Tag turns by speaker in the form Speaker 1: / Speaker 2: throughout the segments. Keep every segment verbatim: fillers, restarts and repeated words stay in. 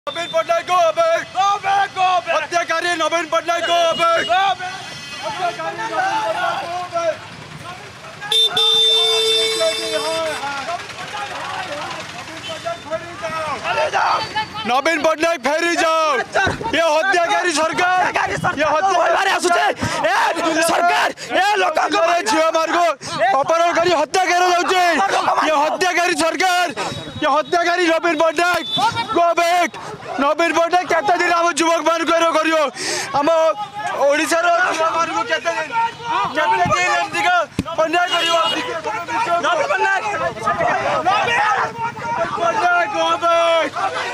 Speaker 1: नवीन पटनायक को अबे हत्याकारी नवीन पटनायक को अबे नवीन पटनायक फेरी जाओ। ये हत्याकारी सरकार ये हत्या सरकार ये लोक झील मार्ग अपहरण कर हत्या कर ये हत्याकारी सरकार ये हत्याकारी नवीन पटनायक गो बैक। नवीन पटनायक केते दिन आम युवक मान करियो आम ओडिसा रो झील मार्ग केते दिन केते दिन एमती का अन्याय करियो Naveen Patnaik Patnaik go back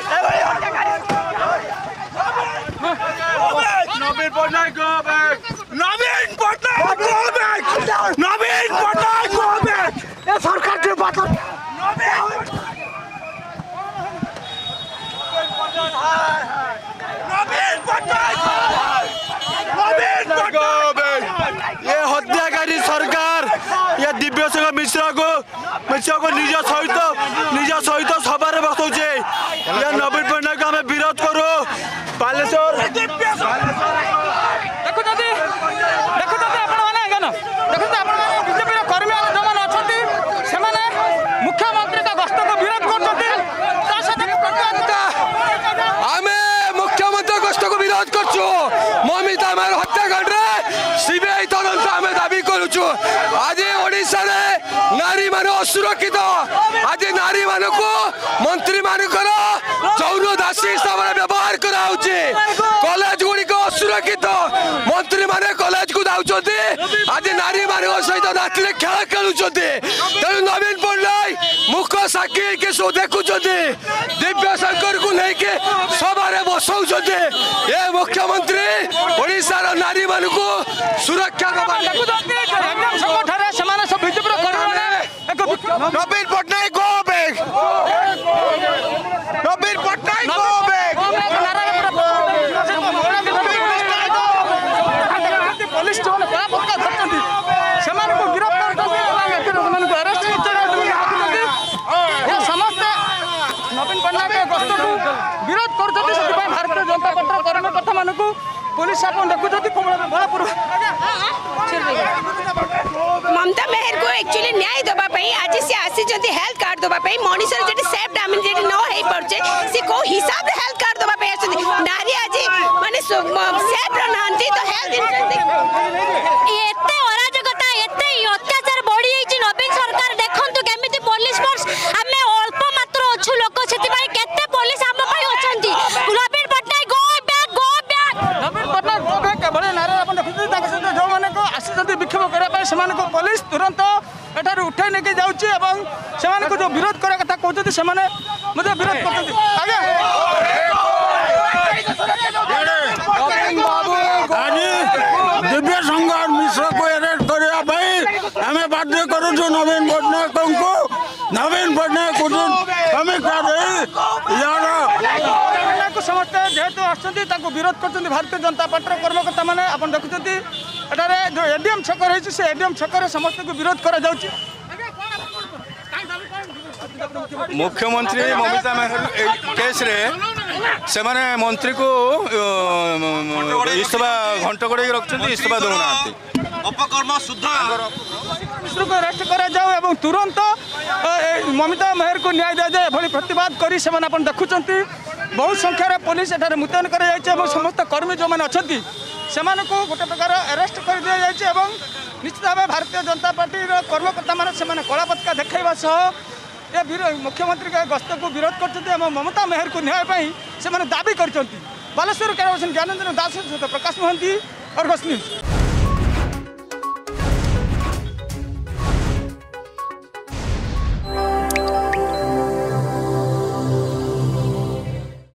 Speaker 1: Naveen Patnaik go back Naveen Patnaik go back Naveen Patnaik go back ए सरकार के बात नवीन पटनायक नवीन पटनायक ये हत्याकारी सरकार ये दिव्य सिंह मिश्रा को मिश्रा को निज सहित निज सहित सभा बसौचे ये नवीन पटनायक आम विरोध करूँ बालेश्वर
Speaker 2: मुख्यमंत्री का गस्त को विरोध कर मुख्यमंत्री गस्त को विरोध कर ममिता हत्याकांड सीबीआई तदंत आम दाबी करुचु। आज ओडिशा रे नारी मान असुरक्षित आज नारी मान को मंत्री मानकर जौन दासी हिसाब से व्यवहार कराउछि। कॉलेज गुड़िक असुरक्षित मंत्री माने कॉलेज को जाउछथि आज नारी मान सहित राति खेल खेलुछथि। तेणु नवीन पटनायक मुख साक्षी के सब देखुछथि दिव्य शंकर को लेके सभा बसौछथि। ये मुख्यमंत्री ओडिशा रो नारी मान को सुरक्षा Naveen Patnaik go back Naveen Patnaik go back police जो कला पक्का धरती से गिरफ्तार समस्त नवीन पटनायक गस्त को विरोध कर भारतीय जनता पार्टी कर्मकर्ता मान पुलिस आप देखुं बड़पुर
Speaker 3: ममता मेहर को एक्चुअली न्याय देवाई आज सी आसी हेल्थ कार्ड देवाई मनीषर जो सेफ डामेज न हो पारे सी को हिसाब से हेल्थ कार्ड देवाई आस नारी आज माने सेफ रहा तो हेल्थ अराजकता एते अत्याचार बढ़ी जाइए नवीन सरकार देखु केमी पुलिस फोर्स आम अल्प मात्र अच्छु लोक से केते पुलिस आम अच्छा Naveen Patnaik go back go back
Speaker 2: Naveen Patnaik go back बड़े नारे आप देखते जो मैंने आसी विक्षोभ करने से पुलिस तुरंत एठार उठे नहीं जाऊँगी जो विरोध करा कथा कहते से विरोध कर
Speaker 4: दिव्य संघर मिश्र को अरेस्ट करने आम बाध्य करूँ नवीन पटनायक को नवीन पटनायक समीक्षा
Speaker 2: समस्ते जेहेतु आसुँच विरोध कर भारतीय जनता पार्टी कर्मकर्ता मैंने आप देखुं एठारे जो एडीएम छक रही से एडीएम छक समस्त को विरोध करा जाउछि।
Speaker 1: मुख्यमंत्री ममता मेहर केस रे से माने मंत्री को इस्तीफा घंट गड़े रखते इस्तीफा दौना अपकर्म शुद्ध
Speaker 2: मिश्र को अरेस्ट करा जाओ एवं तुरंत ममता मेहर को न्याय दिया जाए भली प्रतिवाद करी से माने अपन देखुचंती बहुत संख्यार पुलिस एठारे मुतयन करा जायछि एवं समस्त कर्मी जो माने अछंती सेमान को गोटे प्रकार अरेस्ट कर दिया जायछि एवं निश्चित भाव भारतीय जनता पार्टी कर्मकर्ता मान से कला पताका देखा सह ये मुख्यमंत्री का गस्त को विरोध करते ममता मेहर को न्याय से दाबी कर बालेश्वर ज्ञानेन्द्र दास सहित प्रकाश महांती अर्गस न्यूज।